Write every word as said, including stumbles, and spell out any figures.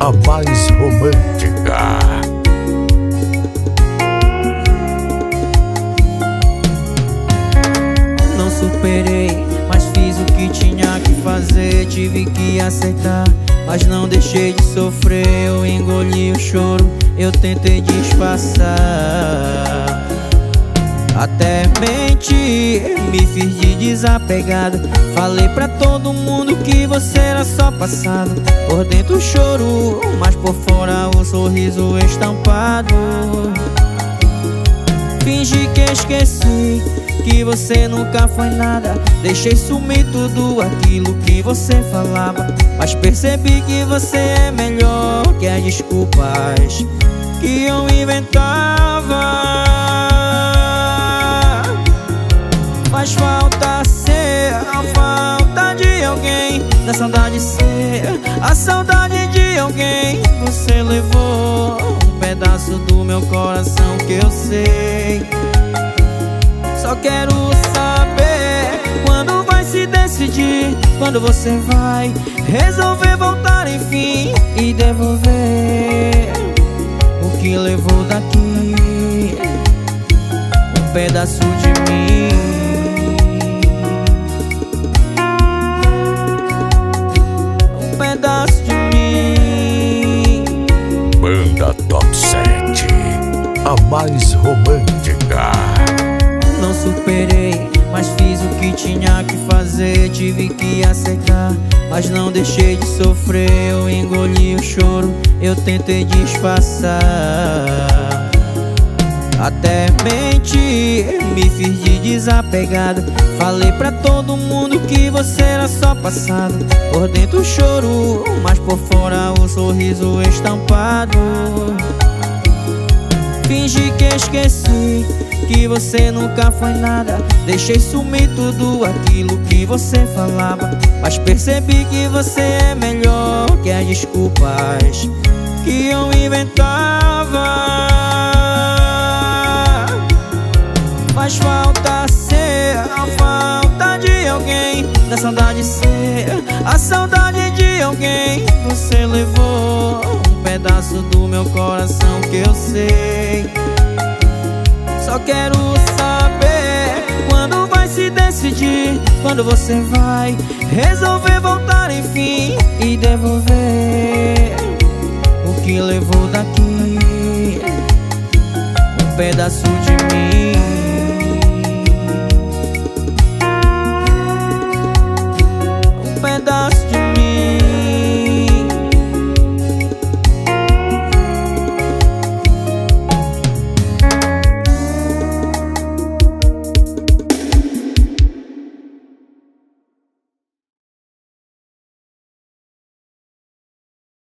a mais romântica. Não superei, mas fiz o que tinha que fazer. Tive que aceitar, mas não deixei de sofrer. Eu engoli o choro, eu tentei disfarçar. Até menti, me fiz de desapegado. Falei pra todo mundo que você era só passado. Por dentro o choro, mas por fora o sorriso estampado. Fingi que esqueci, que você nunca foi nada. Deixei sumir tudo aquilo que você falava. Mas percebi que você é melhor que as desculpas que eu inventava. Faz falta ser a falta de alguém, da saudade ser a saudade de alguém. Você levou um pedaço do meu coração que eu sei. Só quero saber quando vai se decidir, quando você vai resolver voltar enfim e devolver o que levou daqui, um pedaço de mim. Um pedaço de mim. Banda Top sete, a mais romântica. Não superei, mas fiz o que tinha que fazer. Tive que aceitar, mas não deixei de sofrer. Eu engoli o choro, eu tentei disfarçar. Até menti, me fiz de desapegado. Falei pra todo mundo que você era só passado. Por dentro o choro, mas por fora o sorriso estampado. Fingi que esqueci, que você nunca foi nada. Deixei sumir tudo aquilo que você falava. Mas percebi que você é melhor que as desculpas que eu inventava. Faz falta ser a falta de alguém, da saudade ser a saudade de alguém. Você levou um pedaço do meu coração que eu sei. Só quero saber quando vai se decidir, quando você vai resolver voltar enfim e devolver o que levou daqui, um pedaço de mim.